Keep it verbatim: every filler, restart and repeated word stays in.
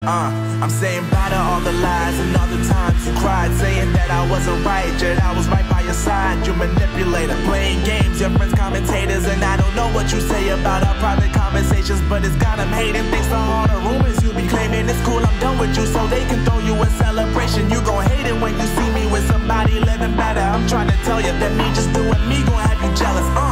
Uh, I'm saying bye to all the lies and all the times you cried, saying that I wasn't right, yet I was right by your side. You manipulator, playing games, your friends commentators, and I don't know what you say about our private conversations, but it's got them hating. Thanks to all the rumors you be claiming. It's cool, I'm done with you, so they can throw you a celebration. You gon' hate it when you see me with somebody living better. I'm trying to tell you that me just doing me gon' have you jealous. Uh.